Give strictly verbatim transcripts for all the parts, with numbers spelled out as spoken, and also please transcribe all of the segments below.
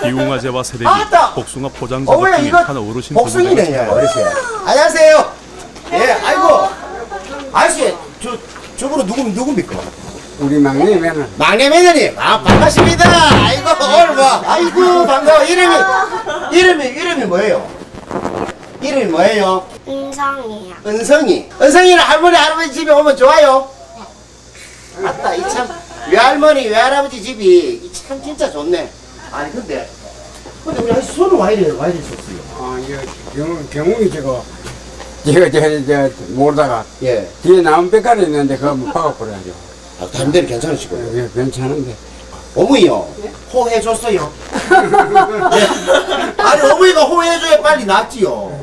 비웅아재와 새내기, 아, 복숭아 포장 어머야, 작업 중인 한 어르신 복숭이네, 어르신. 안녕하세요. 예, 아이고. 아저씨, 저, 저분은 누구, 누굽니까? 우리 막내 며느리. 막내 며느님, 아, 반갑습니다. 아이고, 오늘 뭐, 아이고, 반가워. 이름이, 이름이, 이름이 뭐예요? 이름이 뭐예요? 은성이요. 은성이. 은성이는 할머니, 할아버지 집에 오면 좋아요? 네. 맞다, 이 참, 외할머니, 외할아버지 집이 참 진짜 좋네. 아니, 근데, 근데 우리 아저씨 손은 와 이래, 와 이래 줬어요? 아, 이거 경우, 경웅이 저거, 제가 저, 저, 모르다가, 예. 뒤에 나무 빽가리 있는데 그거 한번 박아버려야죠. 아, 다른 데는 괜찮으시고요? 예, 괜찮은데. 어머니요, 호해줬어요. 네. 아니, 어머니가 호해줘야 빨리 낫지요.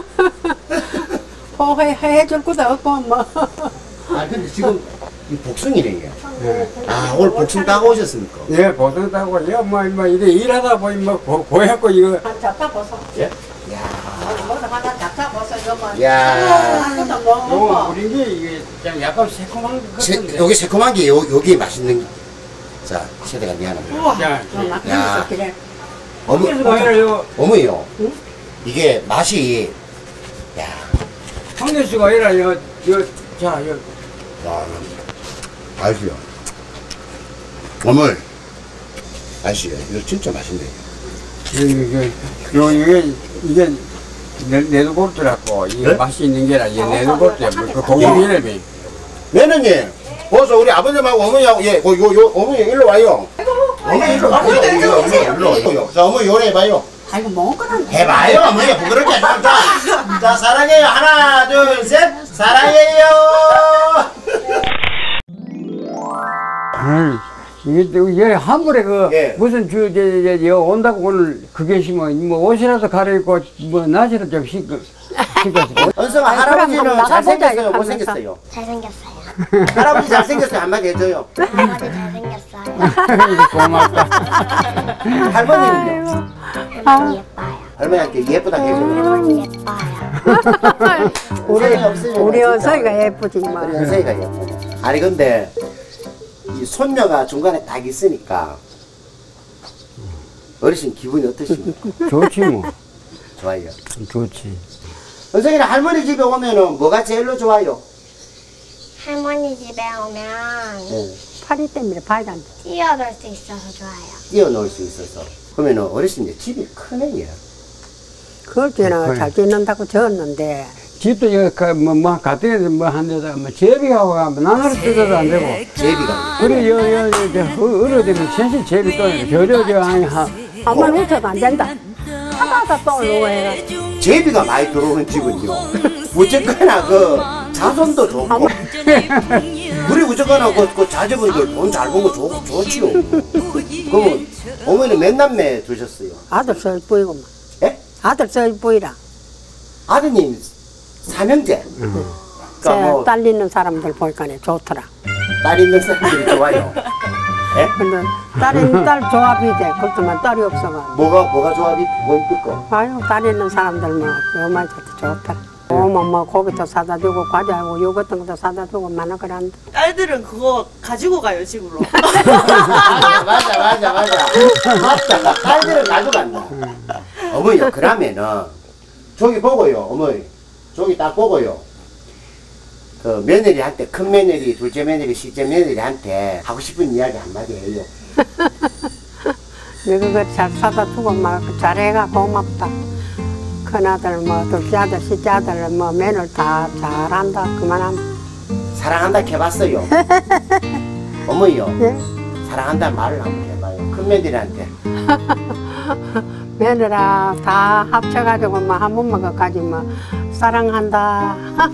호해줄 것도 없고, 뭐. 아, 근데 지금 이 복숭이네, 이게. 예. 아, 오늘 복숭 따고 오셨습니까? 예, 보통 따고, 야, 뭐, 뭐, 이래 일하다 보니 뭐, 고, 고약고 이거. 잡다 벗어. 예? 야. 뭐도 하나 잡다 벗어, 이거 뭐. 야. 그것도 뭐, 요거 먹고. 우린 게 이게 좀 약간 새콤한 것 세, 같은데. 여기 새콤한 게 요, 여기 맛있는 게. 자, 세대가 미안합니다. 우와, 야, 너 낙지 야. 있어, 그래. 어머, 그래서 아니라 요, 어머니요. 응? 이게 맛이, 야. 황교수가 아니라 요, 요, 자, 요. 와, 아저씨요. 어머니. 아저씨, 이거 진짜 맛있네. 이게, 요, 이게, 이게, 내, 내두골두라고, 이게 네? 맛이 있는 게 아니라, 이게 내두골두야. 그 고기 이름이. 매너님, 벌써 우리 아버님하고 어머니하고, 예, 요, 요, 요, 어머니 일로 와요. 어머니 일로 와요. 어머니 일로 와요. 자, 어머니 요래 해봐요. 아이고, 먹을 거는. 해봐요, 어머니. 부끄럽게 하지 말고. 자, 자, 사랑해요. 하나, 둘, 셋. 사랑해요. 아이, 이게 또, 얘 한물에 그, 예. 무슨 주, 저, 저, 저, 온다고 오늘 그게 심으면, 뭐, 옷이라도 갈아입고, 뭐, 낮이라도 좀 씻고, 씻고. 은성아, 아이, 할아버지는 그럼 나가보자, 잘생겼어요? 이거 못생겼어요? 잘생겼어요. 할아버지 잘생겼어요? 한마디 해줘요. 할아버지 잘생겼어요. 고맙다. 할머니는요? 할머니 예뻐요. 할머니한테 예쁘다 해줘요. 할머니 예뻐요. 우리 없으면 우리 진짜 은서이가 예쁘지, 뭐. 우리 은서이가 예뻐요. 아니, 근데, 이 손녀가 중간에 딱 있으니까, 어르신 기분이 어떠십니까? 좋지, 뭐. 좋아요. 좋지. 은성이는 할머니 집에 오면은 뭐가 제일로 좋아요? 할머니 집에 오면 네. 파리 때문에 봐야 안 돼. 뛰어놀 수 있어서 좋아요. 뛰어놀 수 있어서. 그러면은 어르신 이제 집이 크네, 얘. 그걸 때는 그래. 잘 짓는다고 지었는데. 집도 여기, 그, 뭐, 뭐, 갔다 뭐, 한 데다가, 뭐, 제비하고 가면 나나로 뜯어도 안 되고. 제비가. 그래, 여, 여, 여, 저, 어려되면 sen시 제비 또, 저려, 저, 아니, 하, 한번 훔쳐도 안 된다. 하다하다 또 올라오고 해가. 제비가 많이 들어오는 집은요. 어쨌거나 그 자손도 좋고. 우리 어쨌거나 그, 그 자제분들 돈 잘 번 거 좋지요. 그러면 어머니는 몇 남매 두셨어요? 아들 서울 보이고만. 예? 아들 서울 보이라. 아드님 삼형제. 그러니까 뭐 딸 있는 사람들 보니까 좋더라. 딸 있는 사람들이 좋아요. 예? 근데 딸 있는 딸 조합이 돼. 그렇지만 딸이 없어가. 뭐가 뭐가 조합이 뭐 있을까? 아유, 딸 있는 사람들 뭐, 정말 좋더라. 오면 뭐 고기도 사다 주고, 과자하고 요 같은 것도 사다 주고, 많아 그런데. 딸들은 그거 가지고 가요, 집으로. 맞아 맞아 맞아 맞아. 맞다. 딸들은 가져간다. 어머니요, 그러면은 저기 보고요, 어머니. 저기 딱 보고요. 그 며느리한테, 큰 며느리, 둘째 며느리, 셋째 며느리한테 하고 싶은 이야기 한마디 해요. 내가 그거 잘 사다 주고 막 잘해가 고맙다. 큰아들 뭐 둘째 아들 셋째 아들 뭐 며느리 다 잘한다. 그만하면. 사랑한다 해봤어요. 어머니요, 예? 사랑한다 말을 한번 해봐요. 큰 며느리한테. 며느라 다 합쳐가지고 뭐 한 번만 거까지 뭐 사랑한다.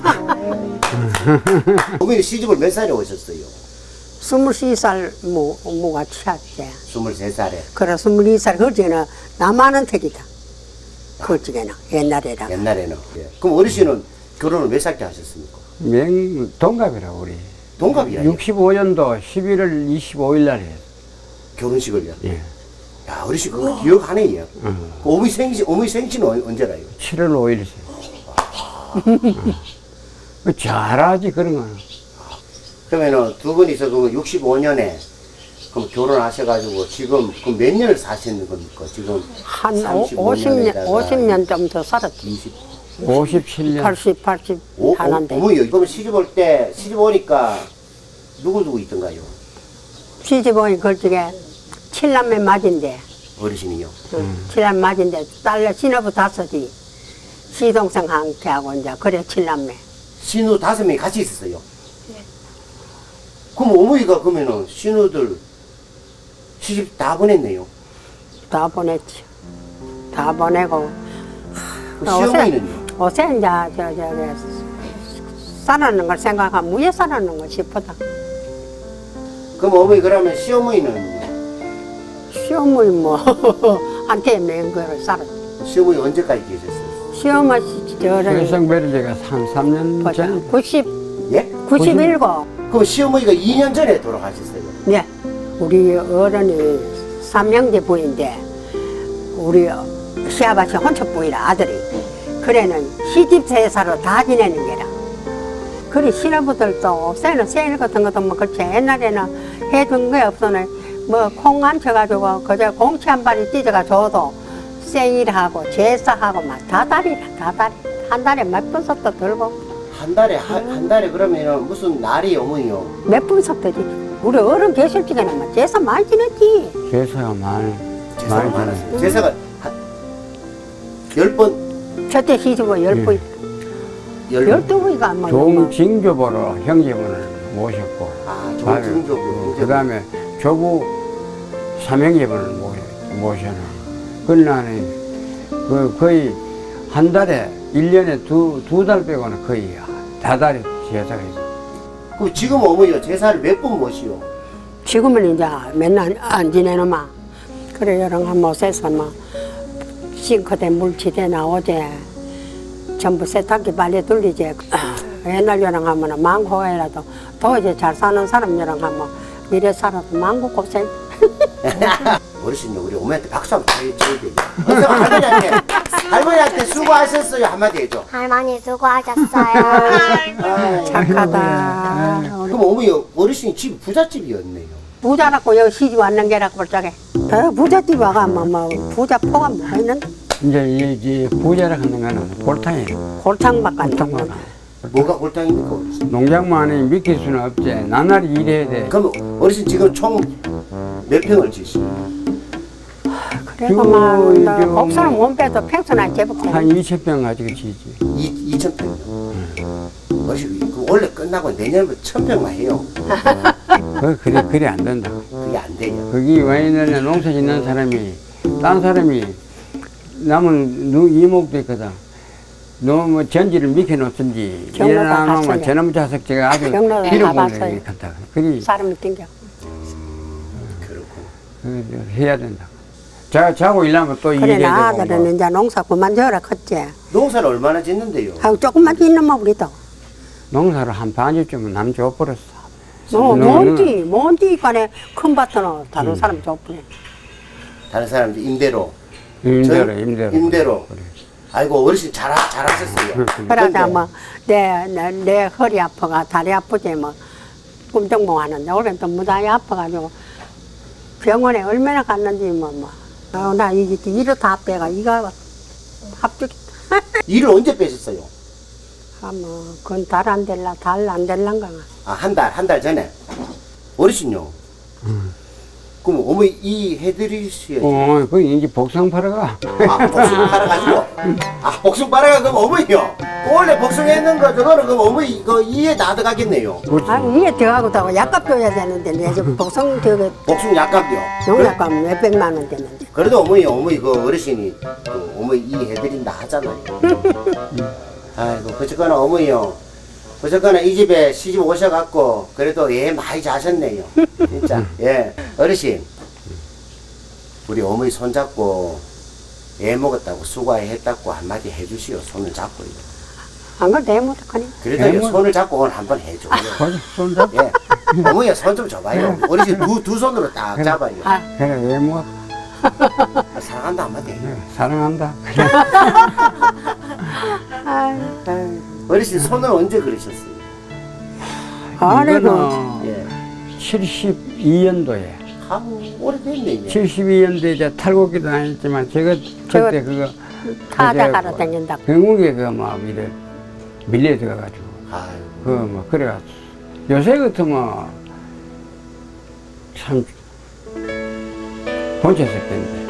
어머니 시집을 몇 살에 오셨어요? 스물세 살 뭐, 뭐가 취했지. 스물세 살에. 그래, 스물두 살, 그전에는 나만은 택이다. 그전에는, 옛날에랑. 옛날에는. 예. 그럼 어르신은 결혼을 몇 살때 하셨습니까? 명, 동갑이라, 우리. 동갑이야. 육십오 년도 십일월 이십오일 날에. 결혼식을요? 예. 야, 어르신 그거 기억하네, 얘. 응. 그 어머니 생신, 어머니 생신은 언- 언제라요? 칠월 오일이세요. 잘하지, 그런 거는. 그러면은 두 분이서 그 육십오 년에 그럼 결혼하셔가지고 지금 그 몇 년을 사시는 겁니까? 지금 한 삼십오 오십 년, 년에다가 오십 년 좀 더 살았지. 이십 오십칠 년. 팔십, 팔십 오, 하는데. 어, 어머니 이번 시집 올 때 시집 오니까 누구 누구 있던가요? 시집 오니 걸쭉에 칠남매 맞인데, 어르신이요. 응, 칠남매 맞인데, 딸 신호부 다섯이, 시동생 한 개하고 이제, 그래, 칠남매. 신우 다섯 명이 같이 있었어요. 그럼 어머니가 그러면은 신우들 시집 다 보냈네요. 다 보냈지. 다 보내고. 그 시어머니는요? 요새 이제, 저, 저, 저, 살아는 걸 생각하면 왜 살아는 거 싶다. 그럼 어머니 그러면 시어머니는 시어머니 뭐, 한테 낸 거를 살았지. 시어머니 언제까지 계셨어요? 시어머니, 저런, 세상 베르제가 삼 년 보자. 전. 구십, 예? 구십칠. 그럼 시어머니가 이 년 전에 돌아가셨어요. 네. 우리 어른이 삼형제 부인데, 우리 시아버지 혼첩 부이라, 아들이. 그래는 시집세사로 다 지내는 게라. 그리 신부들도 없애는 생일 같은 것도 뭐 그렇지. 옛날에는 해준 게 없어는 뭐 콩 안 쳐가지고 그저 공치 한 발이 찢어가 줘도 생일하고 제사하고 막 다달이라, 다달이. 한 달에 몇 번 섭도 들고. 한 달에 한, 한 달에 그러면은 무슨 날이 어머니요? 몇 번 섭도지. 우리 어른 계실 적에는 막 제사 많이 지냈지. 제사가 많이. 제사가 많이 많았어요. 제사가 한 열 번, 첫째 시집을 열 번, 열 번. 열두 번이가 안 먹는 종징교보로 형제분을 모셨고. 아, 아유, 종징교부. 그 다음에 조부 삼형제분을 모셔는. 그날은 그 거의 한 달에, 일 년에 두, 두 달 빼고는 거의 다달이 제사가 있어요. 그럼 지금 어머니가 제사를 몇 번 모시오? 지금은 이제 맨날 안 지내는 마. 그래, 여러 한 못해서 뭐, 싱크대 물치대 나오지. 전부 세탁기 빨리 돌리지. 옛날 여랑 하면은 망고에라도 도저히 잘 사는 사람 여랑 하면 미래 살아도 망고 고생. 어르신요, 우리 어머니한테 박수 한번 쳐야 돼요. 어서 할머니한테, 할머니한테 수고하셨어요. 한마디 해줘. 할머니 수고하셨어요. 아이, 착하다. 그럼 어머니, 어르신이 집이 부잣집이었네요. 부자라고 여기 시집 왔는 게라고 볼짝에. 어, 부잣집 와가면 뭐 부자 포가 뭐 있는데 이제 이, 이 부자라 하는 거는 골탕이에요. 골탕밖에 안 골탕만. 먹는. 뭐가 골탕입니까, 어르신? 농장만이 믿길 수는 없지. 나날이 일해야 돼. 그럼 어르신 지금 총 몇 평을 지시오? 그래도 저, 막 저, 곡선을 못 빼도 평소나 제법 한 이천 평 가지고 지지. 이, 이천 평. 어르신, 그럼 원래 끝나고 내년부터 천 평만 해요. 그, 그래, 그래 안 된다. 그게 안 돼요. 거기 와 있는 농사 짓는 사람이, 딴 사람이, 남은 누, 이목도 있거든. 너무 전지를 미켜 놓든지, 경로가 일어나면 갔어요. 저놈 자석제가 아주 경로가 피로 가봤어요. 보내기 같다. 그리, 사람이 땡겨. 그렇고. 그, 해야 된다. 자, 자고 일하면 또 그래, 일해야 나 되고. 아들은 뭐. 이제 농사 그만져라 컸지. 농사를 얼마나 짓는데요? 하고 조금만 짓는 뭐 우리도. 농사를 한 반쯤은 남 줘버렸어. 뭐, 너는- 뭔지, 뭔지 간에 큰 밭은 다른 음. 사람 줘버려. 다른 사람들 임대로. 임대로, 저희- 임대로. 임대로. 그래. 아이고, 어르신 잘, 잘하셨어요. 그러자 뭐, 내, 내, 내 허리 아파가, 다리 아프지 뭐, 꿈정몽 하는데, 올해 또 무다히 아파가지고, 병원에 얼마나 갔는지 뭐, 뭐. 아, 나 이게 이로 다 빼가, 이거 합죽, 일을 언제 빼셨어요? 아, 뭐, 그건 달 안 될라, 달 안 될란가. 아, 한 달, 한 달 전에. 어르신요. 그럼 어머니 이 해드리셔야지. 어, 그 이제 복상 팔아가. 아, 복숭 팔아가지고. 아, 복숭 팔아가 그럼 어머니요. 원래 복숭했는 거 저거는 그럼 어머니 이거 이에 놔둬가겠네요. 아, 위에 들어가고 약값 줘야 되는데, 내 지금 복성 저기, 복숭 약값요. 농약값 몇백만 원 되는데. 그래도 어머니 어머니 그 어르신이 그 어머니 이 해드린다 하잖아요. 아이고 그저거나 어머니요. 그저거나 이 집에 시집 오셔갖고 그래도 예 많이 자셨네요. 진짜 예 어르신 우리 어머니 손잡고 애 먹었다고 수고했다고 한마디 해주시오. 손을 잡고요. 안 그래도 내 못하니. 그래도 애 먹- 손을 잡고 오늘 한번 해줘요. 거기 손잡. 예 어머니가 손 좀 줘봐요. 어르신 두, 두 손으로 딱 잡아요. 아, 그래, 왜 뭐, 아, 사랑한다 한마디 해요. 사랑한다. 아, 어르신 손을 언제 그러셨어요? 아래도. 이거는 예. 칠십이 년도에 참 오래됐네. 이제. 칠십이 년대 이제 탈곡기도 다녔지만 제가 저거 그때 그거 타자 그제 갈아 다닌다. 병국에 그막 이래 밀려 들어가가지고 아유. 그뭐 그래가 요새 같으면 참 본체 새끼인데.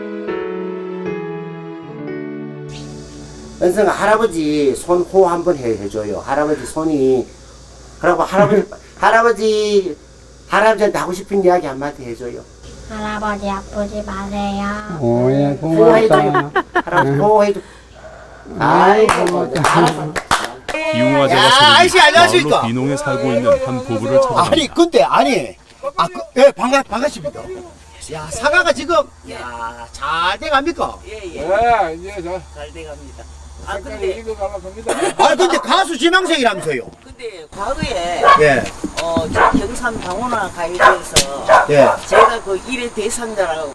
은성아 할아버지 손 호 한번 해 해줘요. 할아버지 손이 그러고 할아버지 할아버지 할아버지한테 하고 싶은 이야기 한마디 해줘요. 할아버지 아프지 마세요. 오예 호 해줘. 고맙다. 할아버지 호 해줘. 아이고 고맙다. 이용화재가 야, 아저씨, 소리 안녕하십니까? 마을로 비농에 살고 있는 한 부부를 찾아갑니다. 아니 근데 아니 아 그, 예, 반가 반갑습니다. 야 사과가 지금 야잘 돼갑니까? 예예 예, 이제 저 잘 돼갑니다. 아 근데 이거 갈라갑니다. 아 근데 가수 지망생이라면서요? 근데 과거에 예, 어저 경산 방언화 가요제에서 예. 제가 그 일회 대상자라고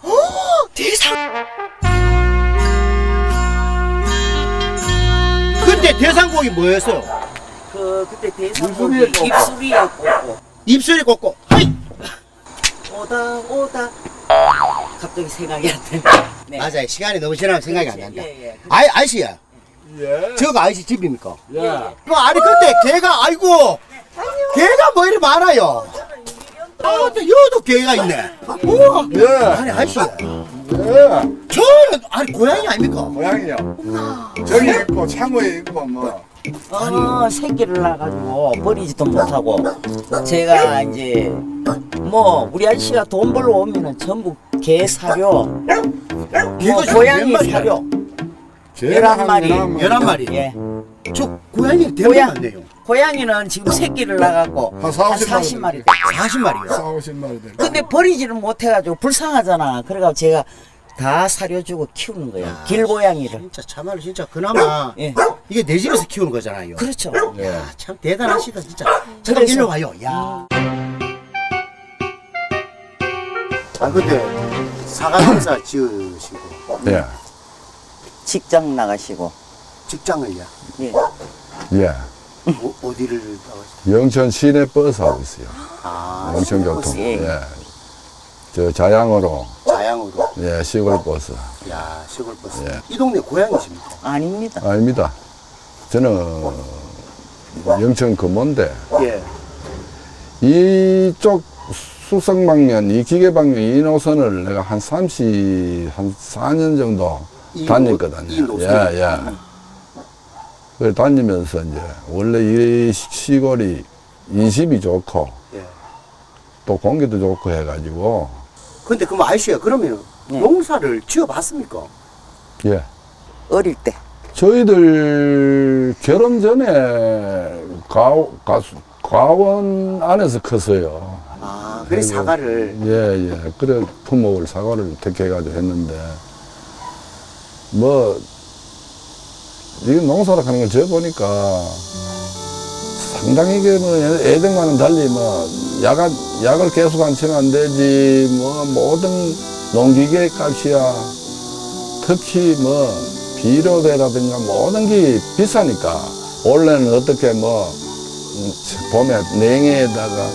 그때 대상곡이 뭐였어요? 그 그때 입술이 대상곡이 입술이에 꽂고 입술이 꽂고 하이! 오다 오다 갑자기 생각이 안 나네. 네. 맞아요. 시간이 너무 지나면 생각이 안 난다. 예, 예. 아이 아저씨야. 예. 저거 아저씨 집입니까? 예. 예. 뭐 아니 근데 개가 아이고 개가 뭐 이리 많아요. 아, 또 여도 개가 있네. 우와. 예. 아니 아저씨야. 예. 저는 아니 고양이 아닙니까? 고양이요. 저기 있고 창고에 있고 뭐. 어, 새끼를 낳아가지고 버리지도 못하고 제가 이제 뭐 우리 아저씨가 돈 벌러 오면은 전부 개 사료, 뭐 개가 지금 고양이 몇 마리야? 사료 열한 마리. 열한 마리. 예. 저 고양이 대박 고양- 많네요. 고양이는 지금 새끼를 낳아갖고 한 사오십 마리 사십 마리. 사십 마리요. 사오십 마리 될 근데 버리지를 못해가지고 불쌍하잖아. 그래가지고 제가 다 사료주고 키우는 거예요. 길고양이를. 진짜 참말로 진짜 그나마 예. 이게 내 집에서 키우는 거잖아요. 그렇죠. 야, 참 대단하시다 진짜. 잠깐 그래서- 일로 와요. 야. 아 근데 사과 농사 지으시고 예, 직장 나가시고. 직장을요? 예. 예. 어, 어디를 나가시죠? 영천 시내 버스 하고 있어요. 아, 영천교통. 버스. 예. 예. 저 자양으로, 자양으로. 예, 시골 버스. 야 시골 버스. 예. 이 동네 고향이십니까? 아닙니다. 아닙니다. 저는 영천 근무인데, 예. 이쪽 수성방면, 이 기계방면 이 노선을 내가 한 삼십, 한 사 년 정도 이 다녔거든요. 노- 이 노선? 예, 예. 그래 다니면서 이제 원래 이 시- 시골이 인심이 좋고 예. 또 공기도 좋고 해가지고 근데 그럼 아저씨야 그러면 네. 농사를 지어봤습니까? 예. 어릴 때. 저희들 결혼 전에 가, 가수, 과원 안에서 컸어요. 아 그래 그리고- 사과를. 예, 예. 그래 품목을 사과를 택해가지고 했는데 뭐 이게 농사를 하는 걸 지어보니까 상당히 이게 뭐 애- 애들과는 달리 뭐 약간 약을 계속 안 치면 안 되지 뭐 모든 농기계 값이야 특히 뭐 비료대라든가 모든 게 비싸니까 원래는 어떻게 뭐 음, 봄에 냉해에다가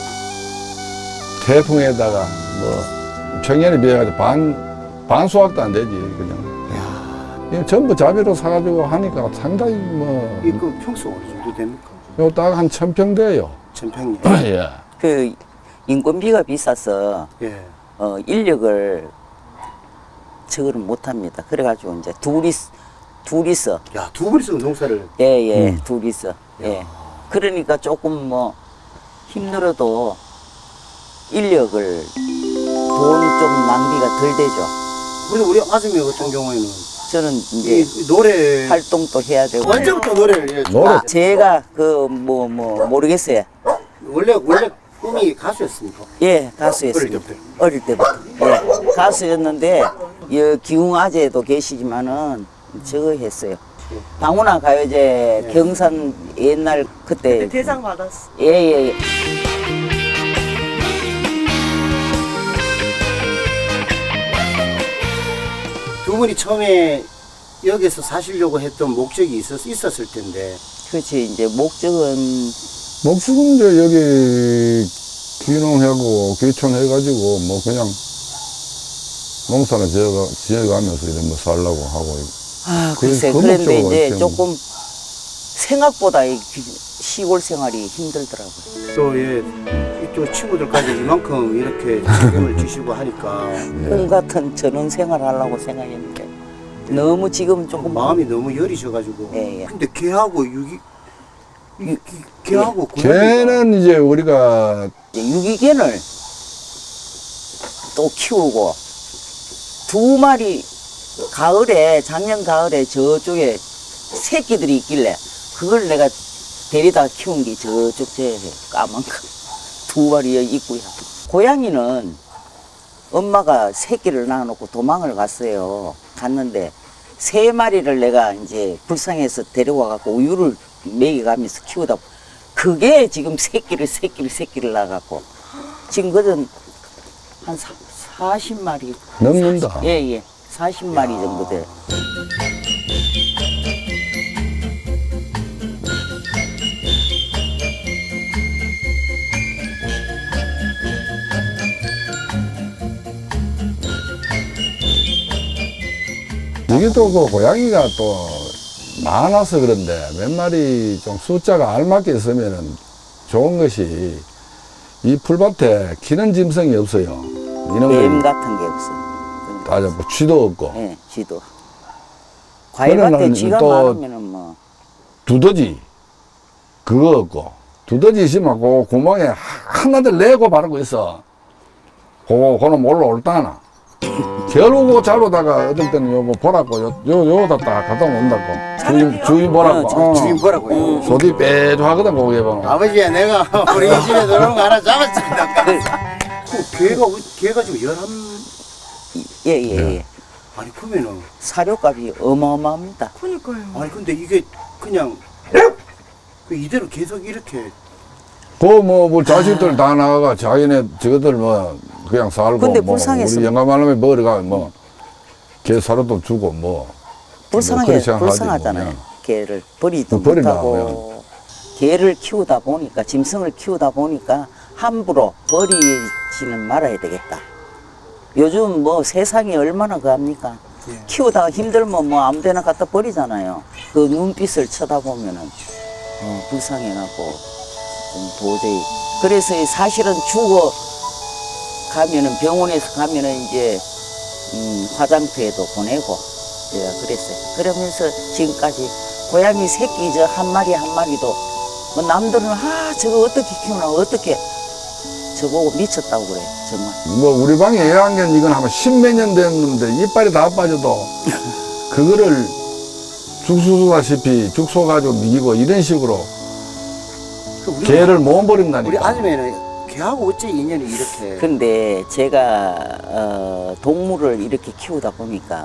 태풍에다가 뭐 평년에 비해가지고 반, 반 수확도 안 되지 그냥 이거 전부 자비로 사가지고 하니까 상당히 뭐 이그 평수 어느 정도 됩니까? 요 딱 한 천 평 돼요. 천평이. 예. 그 인건비가 비싸서 예. 어, 인력을 저거를 못합니다. 그래가지고 이제 둘이서 둘이서 야두 분이서 농사를. 예예 음. 둘이서 예 그러니까 조금 뭐 힘들어도 인력을 돈 좀 낭비가 덜 되죠. 그래서 우리 아줌이 같은 경우에는 저는 이 이제 노래 활동도 해야 되고 언제부터 노래를 예, 노래 아, 제가 그 뭐 뭐 모르겠어요. 원래 원래 꿈이 가수였습니까? 예 가수였습니다. 어릴 때부터? 어릴 때부터 예 가수였는데 여 기웅 아재도 계시지만은 저거 했어요. 방훈아 가요제 경산 옛날 그때 대상 받았어. 예예예. 두 분이 처음에 여기서 사시려고 했던 목적이 있었, 있었을 텐데 그렇지 이제 목적은 목수금 이제 여기 귀농하고 귀촌해가지고 뭐 그냥 농사를 지어가, 지어가면서 이런 뭐 살려고 하고. 아, 그- 글쎄, 그 그런데 목적으로 이제 이렇게 조금 생각보다 이 시골 생활이 힘들더라고요. 또 예, 이쪽 친구들까지 이만큼 이렇게 책임을 지시고 하니까 꿈 같은 전원 생활 하려고 생각했는데 너무 지금 조금 마음이 너무 여리셔가지고. 예, 예. 근데 걔하고 유기 이- 이- 걔하고 고양이가- 걔는 이제 우리가 이제 유기견을 또 키우고 두 마리 가을에 작년 가을에 저쪽에 새끼들이 있길래 그걸 내가 데리다 키운 게 저쪽 제 까만 거 두 마리 있고요. 고양이는 엄마가 새끼를 낳아놓고 도망을 갔어요. 갔는데 세 마리를 내가 이제 불쌍해서 데려와 갖고 우유를 먹여가면서 키우다 그게 지금 새끼를 새끼를 새끼를 낳아갖고 지금 그전 한 사, 사십 마리 넘는다. 예예 사십 마리 정도 돼. 이게 또 그 고양이가 또 많아서 그런데 몇 마리 좀 숫자가 알맞게 있으면은 좋은 것이 이 풀밭에 기는 짐승이 없어요. 이런 뱀 거 같은 게 없어. 맞아, 뭐 쥐도 없고 예, 쥐도. 과일밭에 그러면은 쥐가 또 많으면은 뭐 두더지 그거 없고 두더지 있으면 그 구멍에 하나들 내고 바르고 있어. 그거 그놈 올라올다나. 겨루고 잡으다가 어떨 때는 요거 보라고 요, 요, 요거다 딱 갖다 온다고. 주인, 주인 보라고. 어, 어. 주인 보라고요. 소디 빼도 하거든, 거기에 보면. 아버지야 내가 우리 집에 들어온 거 하나 잡았습니다. 그 걔가 걔가 지금 열한 예예 예, 예. 아니 그러면은 사료값이 어마어마합니다. 그니까요. 아니 근데 이게 그냥 그 이대로 계속 이렇게 그 뭐, 뭐 자식들 다 나가가 자기네 저것들 뭐 그냥 살고 근데 뭐 불쌍했어. 우리 영감하려면 먹으러가 뭐 개 사료도 주고 뭐 불쌍하게 그렇게 생각하지, 불쌍하잖아요. 뭐, 개를 버리도 뭐 버리나, 못하고 개를 키우다 보니까 짐승을 키우다 보니까 함부로 버리지는 말아야 되겠다. 요즘 뭐 세상이 얼마나 그합니까? 예. 키우다가 힘들면 뭐 아무데나 갖다 버리잖아요. 그 눈빛을 쳐다보면은 어, 불쌍해갖고 좀 도저히 그래서 사실은 죽어 가면은 병원에서 가면은 이제 음, 화장터에도 보내고 제가 그랬어요. 그러면서 지금까지 고양이 새끼 저 한 마리 한 마리도 뭐 남들은 아 저거 어떻게 키우나 어떻게 저보고 미쳤다고 그래 정말. 뭐 우리 방에 애완견 이건 아마 십몇 년 됐는데 이빨이 다 빠져도 그거를 죽수다시피 죽소 가지고 미기고 이런 식으로 그 우리 개를 못 우리 버린다니까. 아줌매는 걔하고 어째 인연이 이렇게 근데 제가 어, 동물을 이렇게 키우다 보니까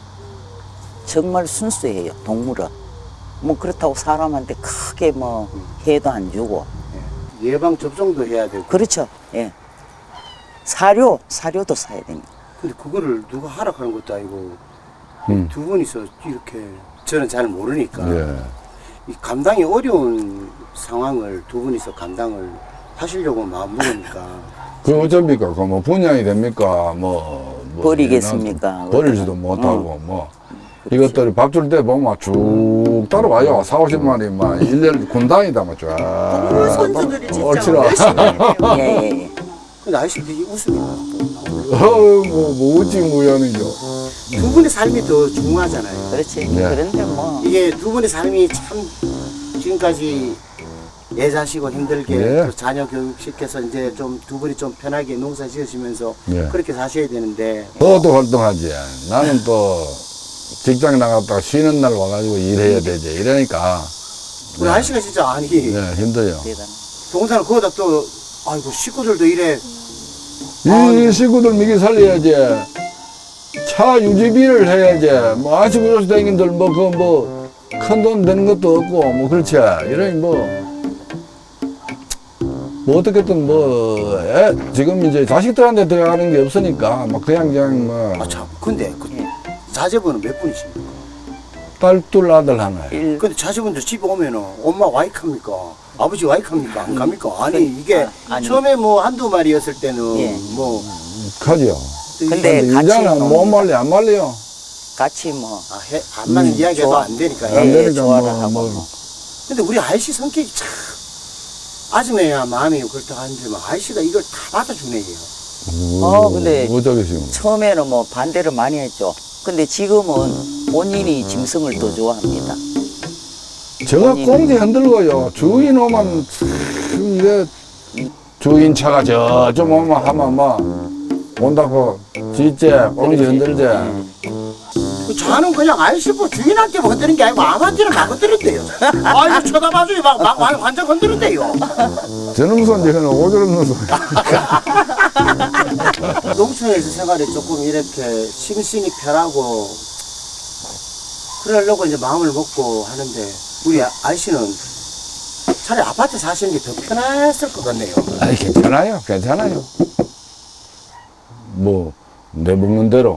정말 순수해요 동물은. 뭐 그렇다고 사람한테 크게 뭐 해도 안 주고. 예방 접종도 해야 되고. 그렇죠. 예. 사료 사료도 사야 됩니다. 근데 그거를 누가 하락하는 것도 아니고 음. 두 분이서 이렇게 저는 잘 모르니까 예. 이 감당이 어려운 상황을 두 분이서 감당을 하시려고 마음 먹으니까 그 어쩝니까? 그 뭐 분양이 됩니까? 뭐, 뭐 버리겠습니까? 버리지도 못하고 뭐 이것들이 밥 줄 때 보면 쭉 따라와요. 사오십 마리 막 일년 군단이다 뭐 쭉. 동물 선수들이 진짜 옳지라. 열심히 해요. 예예예. 근데 아저씨 되게 웃음이 나. 어우 뭐 무지 무연이죠. 두 분의 삶이 더 중요하잖아요. 그렇지. 네. 그런데 뭐 이게 두 분의 삶이 참 지금까지 애 자식을 힘들게 네. 또 자녀 교육시켜서 이제 좀 두 분이 좀 편하게 농사 지으시면서 네. 그렇게 사셔야 되는데 너도 활동하지. 나는 또 직장 나갔다가 쉬는 날 와가지고 일해야 되지. 이러니까 우리 아저씨가 진짜 아니 네, 힘들어요. 대단. 동산을 거기다 또 아이고 식구들도 이래 이 식구들 미기 살려야지. 차 유지비를 해야지. 뭐 아시고 요새 댕긴들 뭐 그 뭐 큰 돈 되는 것도 없고 뭐 그렇지. 이러니 뭐. 뭐 어떻게든 뭐 애, 지금 이제 자식들한테 들어가는 게 없으니까 뭐 그냥 그냥 뭐 아 참 근데 그 자제분은 몇 분이십니까? 딸 둘 아들 하나. 일. 근데 자식분들 집에 오면은 엄마 와이카입니까? 아버지 와이카입니까? 안 갑니까? 아니 이게 아, 아니. 처음에 뭐 한두 마리였을 때는 예. 뭐 가죠. 근데 근데 같이 이제는 못 놉니다. 말려 안 말려. 같이 뭐 아, 해, 안 맞는 음, 이야기해도 좋아. 안 되니까. 안 예, 되니까 좋아를 뭐, 하고 뭐. 뭐. 근데 우리 아이씨 성격이 참 아줌마야 마음이 그렇다 하는데 뭐 아이씨가 이걸 다 받아주네. 어, 근데 어쩌게 지금. 처음에는 뭐 반대를 많이 했죠. 근데 지금은 본인이 짐승을 더 좋아합니다. 제가 본인이- 꽁지 흔들고요. 주인 오면 참 이게 주인 차가 저좀 오면 하면 막 온다고 지째 꽁지 흔들제. 그 저는 그냥 아이씨보 주인한테 뭐 흔드는 게 아니고 아무한테나 막 흔들었대요. 아 이거 쳐다봐줘요. 막, 막, 막 완전 흔들었대요. 저는 무슨 저는 오줌 소리. 농촌에서 생활이 조금 이렇게 심신이 편하고 그러려고 이제 마음을 먹고 하는데 우리 아- 아이씨는 차라리 아파트 사시는 게 더 편했을 것 같네요. 아니 괜찮아요, 괜찮아요. 뭐 내 먹는 대로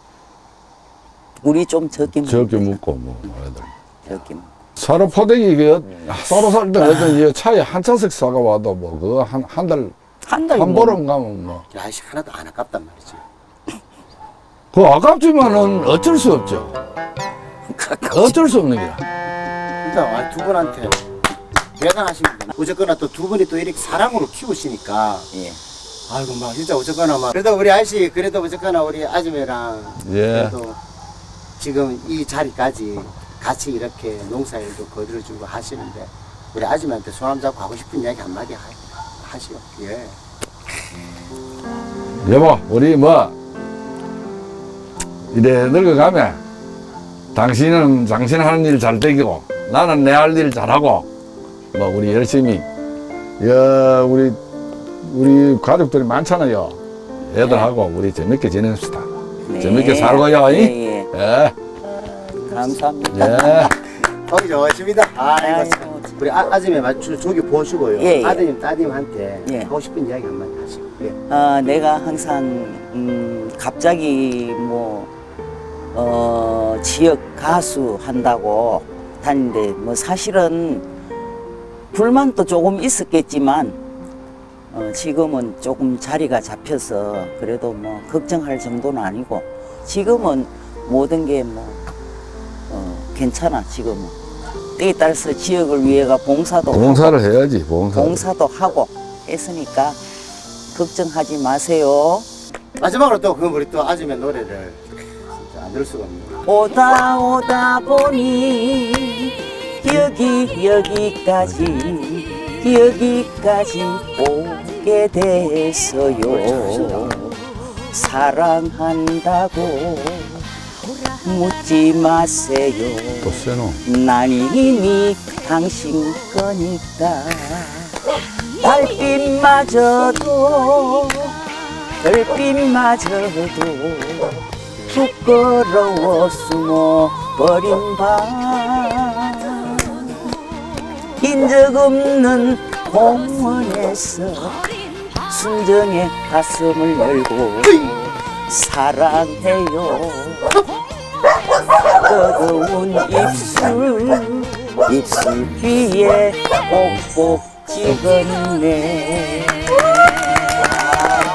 우리 좀 적게 적게 먹자. 먹고 뭐 애들. 적게 먹. 사로 포대기 그 사로 살 때 어떤 이 차에 한 차씩 사가 와도 뭐 그거 한 한 달 한 달. 한 보름 가면 뭐 아이씨 하나도 안 아깝단 말이지. 그 아깝지만은 어쩔 수 없죠. 어쩔 수 없는 게라. 진짜 두 분한테 대단하십니다. 어쨌거나 또 두 분이 또 이렇게 사랑으로 키우시니까 예. 아이고 막 진짜 어쨌거나 막 그래도 우리 아이씨 그래도 어쨌거나 우리 아줌매랑 예. 그래도 지금 이 자리까지 같이 이렇게 농사일도 거들어주고 하시는데 우리 아줌마한테 손함 잡고 하고 싶은 이야기 한마디 하, 하시오. 예. 여보, 우리 뭐 이래 늙어가면 당신은 당신 하는 일 잘 되고 나는 내 할 일 잘하고 뭐 우리 열심히 여 우리 우리 가족들이 많잖아요. 애들하고 우리 재밌게 지냅시다. 네. 재밌게 살고요. 이? 예, 예. 예. 감사합니다. 예. 거기 좋으십니다. 아이고 아이고, 우리 아, 아줌마 맞추 저기 보시고요. 예, 예. 아드님 따님한테 예. 하고 싶은 이야기 한마디 하시고. 예. 어, 내가 항상 음, 갑자기 뭐 어, 지역 가수 한다고 다니는데 뭐 사실은 불만도 조금 있었겠지만 어, 지금은 조금 자리가 잡혀서 그래도 뭐 걱정할 정도는 아니고 지금은 모든 게 뭐 어, 괜찮아 지금은. 때에 따라서 지역을 위해가 봉사도 봉사를 해야지. 봉사. 봉사도 하고 했으니까 걱정하지 마세요. 마지막으로 또 그 우리 또 아줌마 노래를 진짜 안 들을 수가 없네요. 오다 오다 보니 여기 여기까지 여기까지 오게 됐어요. 사랑한다고 묻지 마세요. 또 세노. 난 이미 당신 거니까. 달빛마저도 별빛마저도 부끄러워 숨어버린 밤 인적 없는 공원에서 순정의 가슴을 열고 사랑해요. 뜨거운 입술 입술 위에 꼭꼭 찍었네.